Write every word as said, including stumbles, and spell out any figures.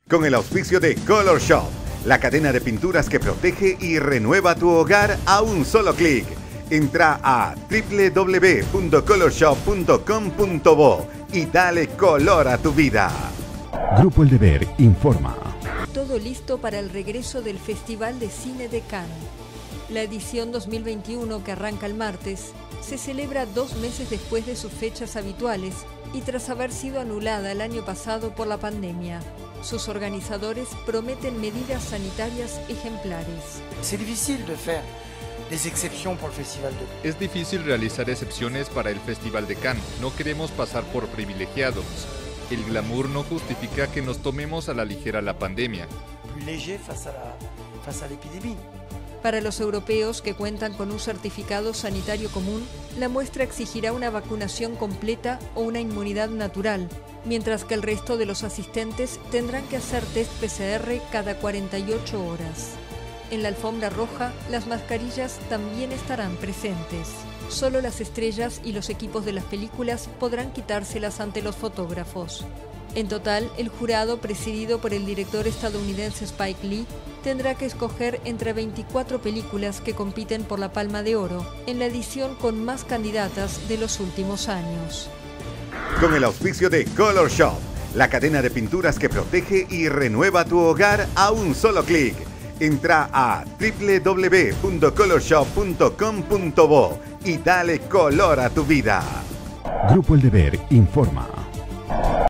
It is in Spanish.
Con el auspicio de Color Shop, la cadena de pinturas que protege y renueva tu hogar a un solo clic. Entra a doble u doble u doble u punto color shop punto com punto bo y dale color a tu vida. Grupo El Deber informa. Todo listo para el regreso del Festival de Cine de Cannes. La edición dos mil veintiuno, que arranca el martes, se celebra dos meses después de sus fechas habituales y tras haber sido anulada el año pasado por la pandemia. Sus organizadores prometen medidas sanitarias ejemplares. C'est difficile de faire des exceptions pour le Festival de Cannes. Es difícil realizar excepciones para el Festival de Cannes. No queremos pasar por privilegiados. El glamour no justifica que nos tomemos a la ligera la pandemia. Plus léger face à la, face à l'épidémie. Para los europeos que cuentan con un certificado sanitario común, la muestra exigirá una vacunación completa o una inmunidad natural, mientras que el resto de los asistentes tendrán que hacer test P C R cada cuarenta y ocho horas. En la alfombra roja, las mascarillas también estarán presentes. Solo las estrellas y los equipos de las películas podrán quitárselas ante los fotógrafos. En total, el jurado, presidido por el director estadounidense Spike Lee, tendrá que escoger entre veinticuatro películas que compiten por la Palma de Oro, en la edición con más candidatas de los últimos años. Con el auspicio de Color Shop, la cadena de pinturas que protege y renueva tu hogar a un solo clic. Entra a doble u doble u doble u punto color shop punto com punto bo y dale color a tu vida. Grupo El Deber informa.